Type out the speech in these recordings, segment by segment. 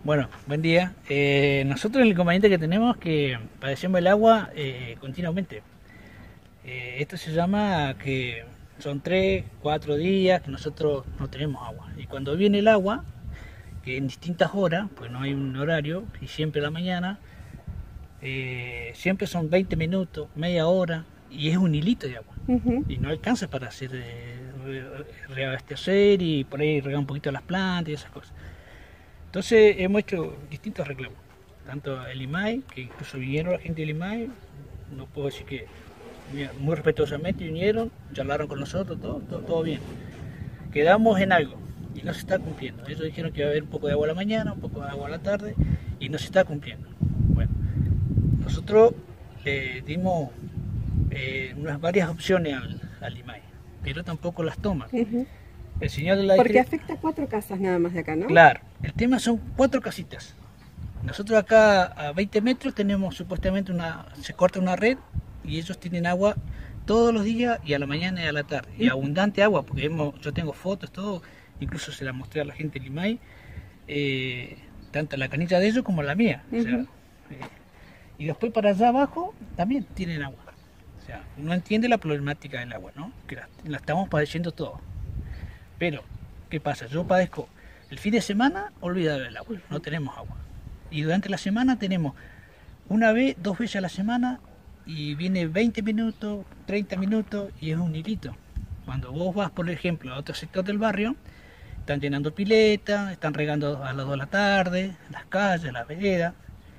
Bueno, buen día. Nosotros el inconveniente que tenemos es que padecemos el agua continuamente. Esto se llama que son 3, 4 días que nosotros no tenemos agua. Y cuando viene el agua, que en distintas horas, pues no hay un horario, y siempre a la mañana, siempre son 20 minutos, media hora, y es un hilito de agua. Y no alcanza para hacer reabastecer y por ahí regar un poquito las plantas y esas cosas. Entonces hemos hecho distintos reclamos, tanto el IMAI, que incluso vinieron la gente del IMAI, no puedo decir que muy respetuosamente vinieron, charlaron con nosotros, todo bien. Quedamos en algo y no se está cumpliendo. Ellos dijeron que iba a haber un poco de agua a la mañana, un poco de agua a la tarde y no se está cumpliendo. Bueno, nosotros le dimos varias opciones al IMAI, pero tampoco las toman. El señor de la Porque afecta a 4 casas nada más de acá, ¿no? Claro, el tema son 4 casitas. Nosotros acá a 20 metros tenemos supuestamente se corta una red y ellos tienen agua todos los días y a la mañana y a la tarde. Y abundante agua, porque yo tengo fotos, todo, incluso se las mostré a la gente del IMAI, tanto la canilla de ellos como la mía. O sea, y después para allá abajo también tienen agua. O sea, uno entiende la problemática del agua, ¿no? Que la estamos padeciendo todos. Pero, ¿qué pasa? Yo padezco el fin de semana, olvidado del agua, no tenemos agua. Y durante la semana tenemos 2 veces a la semana y viene 20 minutos, 30 minutos y es un hilito. Cuando vos vas, por ejemplo, a otro sector del barrio, están llenando piletas, están regando a las 2 de la tarde, las calles, las veredas.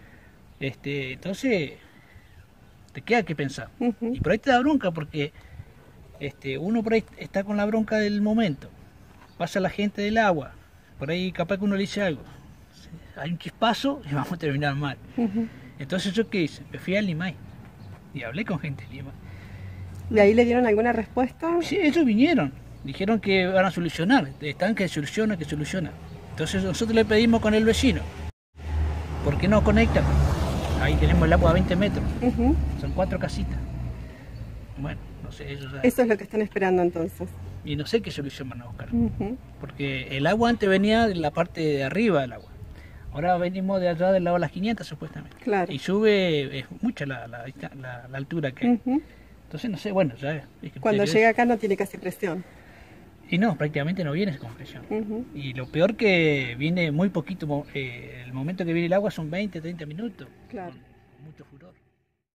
Entonces, te queda que pensar. Y por ahí te da bronca porque uno por ahí está con la bronca del momento. Pasa la gente del agua, por ahí capaz que uno le dice algo, hay un chispazo y vamos a terminar mal. Entonces yo qué hice, me fui al IMAI y hablé con gente del IMAI. ¿Y ahí le dieron alguna respuesta? Sí, ellos vinieron, dijeron que van a solucionar, están que soluciona. Entonces nosotros le pedimos con el vecino, ¿por qué no conectan? Ahí tenemos el agua a 20 metros, son 4 casitas. Bueno, no sé, ellos ya... Eso es lo que están esperando entonces. Y no sé qué solución van a buscar. Porque el agua antes venía de la parte de arriba del agua. Ahora venimos de allá del lado de las 500 supuestamente. Claro. Y sube, es mucha la altura que hay. Entonces no sé, bueno, ya... Cuando llega acá no tiene casi presión. Y no, prácticamente no viene con presión. Y lo peor que viene muy poquito, el momento que viene el agua son 20, 30 minutos. Claro. Con mucho furor.